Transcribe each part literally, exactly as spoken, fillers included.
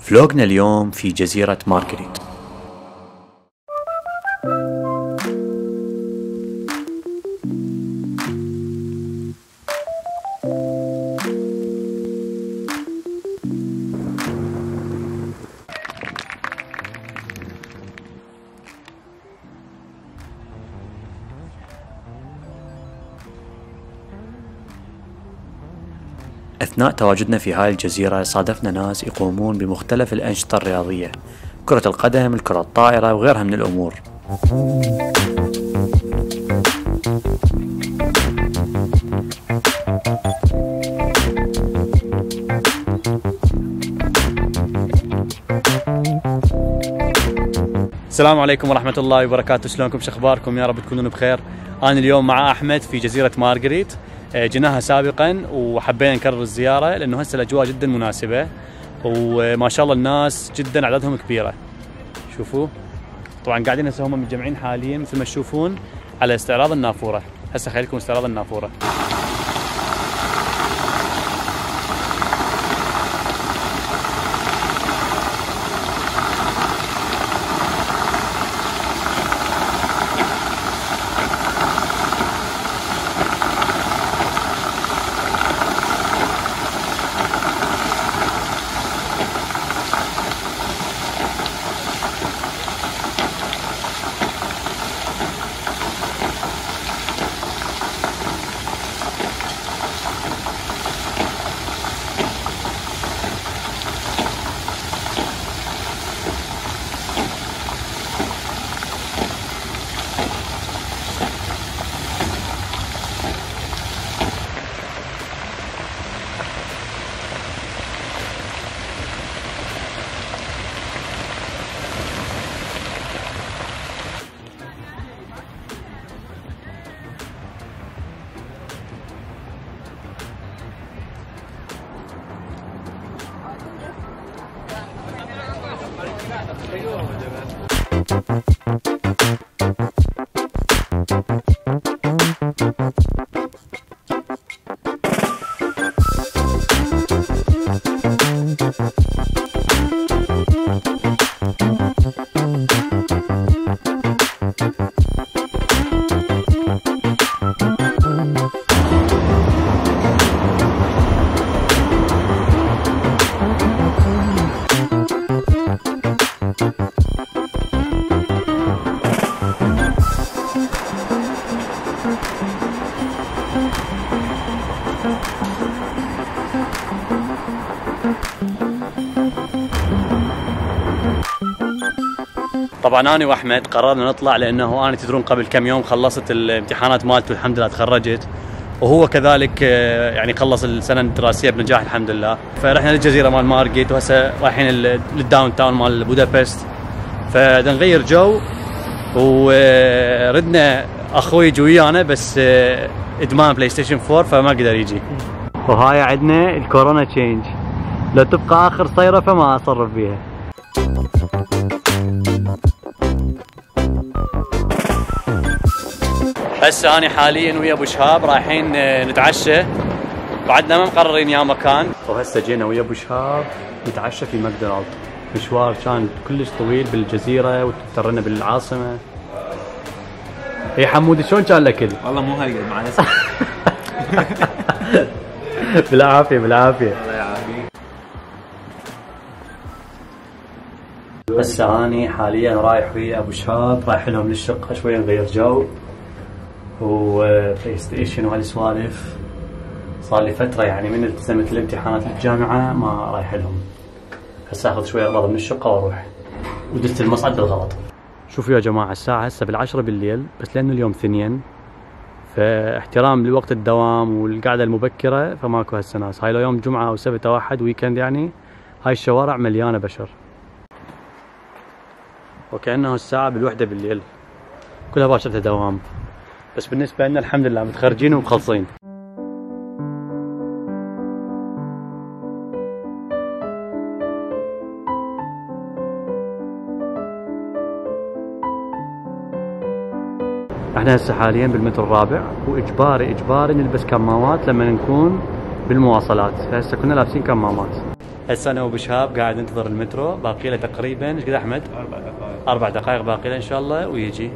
فلوقنا اليوم في جزيرة مارغريت. أثناء تواجدنا في هاي الجزيرة صادفنا ناس يقومون بمختلف الأنشطة الرياضية، كرة القدم، الكرة الطائرة وغيرها من الأمور. السلام عليكم ورحمة الله وبركاته، شلونكم؟ شو اخباركم؟ يا رب تكونون بخير. أنا اليوم مع أحمد في جزيرة مارغريت، جيناها سابقا وحبينا نكرر الزيارة لأنه هسه الأجواء جدا مناسبة وما شاء الله الناس جدا عددهم كبيرة. شوفوا طبعا قاعدين هسه هم متجمعين حاليا مثل ما تشوفون على استعراض النافورة. هسه خليكم استعراض النافورة. طبعا انا واحمد قررنا نطلع لانه انا تدرون قبل كم يوم خلصت الامتحانات مالته الحمد لله تخرجت، وهو كذلك يعني خلص السنه الدراسيه بنجاح الحمد لله. فرحنا للجزيره مال مارغريت وهسه رايحين للداون تاون مال بودابست، فبدنا نغير جو وردنا اخوي يجي ويانا بس ادمان بلاي ستيشن فور فما قدر يجي. وهاي عندنا الكورونا تشينج، لو تبقى اخر صيره فما اصرف بيها. هسه أنا حاليا ويا ابو شهاب رايحين نتعشى، بعدنا ما مقررين يا مكان، وهسه جينا ويا ابو شهاب نتعشى في ماكدونالد. مشوار كان كلش طويل بالجزيره واضطرينا بالعاصمه. اي حمودي شلون كان الاكل؟ والله مو هالقد مع الاسف. بالعافيه بالعافيه. الله يعافيك. هسه اني حاليا رايح ويا ابو شهاب رايح لهم للشقه شويه نغير جو وبلاي ستيشن وهالسوالف. صار لي فتره يعني من التزمت الامتحانات الجامعه ما رايح لهم. هسه اخذ شويه اغراض من الشقه واروح، ودزت المصعد بالغلط. شوفوا يا جماعه الساعه هسه بالعشرة بالليل، بس لانه اليوم ثنين فاحترام لوقت الدوام والقعده المبكره فماكو هسه ناس. هاي لو يوم جمعه او سبت او احد ويكند يعني هاي الشوارع مليانه بشر. وكأنه الساعة بالوحدة بالليل، كلها باشرتها دوام، بس بالنسبة لنا الحمد لله متخرجين ومخلصين. احنا هسه حاليا بالمترو الرابع، واجباري اجباري نلبس كمامات لما نكون بالمواصلات، فهسه كنا لابسين كمامات. هسه انا وبشهاب قاعد ننتظر المترو، باقي له تقريبا ايش قد احمد؟ اربع دقائق. اربع دقائق باقي له ان شاء الله ويجي.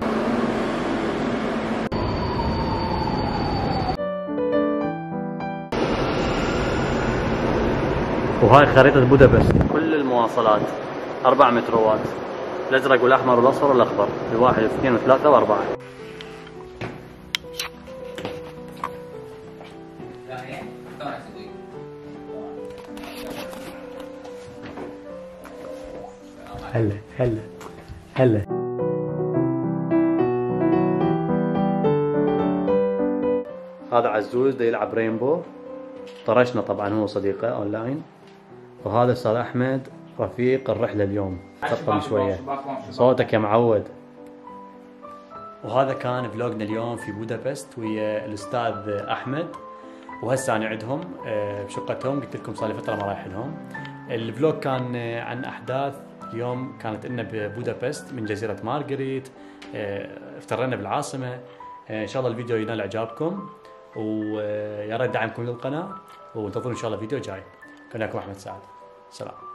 وهاي خريطة بودابست، كل المواصلات اربع متروات، الازرق والاحمر والاصفر والاخضر، الواحد واثنين وثلاثة واربعة. هلا هلا هلا. هذا عزوز دا يلعب رينبو، طرشنا طبعا هو صديقه اونلاين. وهذا استاذ احمد رفيق الرحله اليوم، تقطم شويه صوتك يا معود. وهذا كان فلوجنا اليوم في بودابست ويا الاستاذ احمد، وهسه انا عندهم بشقتهم، قلت لكم صار لي فتره ما رايح لهم. الفلوج كان عن احداث اليوم كانت لنا ببودابست من جزيره مارغريت، افترينا بالعاصمه. ان شاء الله الفيديو ينال اعجابكم، ويا ريت دعمكم للقناه، وانتظروا ان شاء الله فيديو جاي. كان لكم احمد سعد، سلام.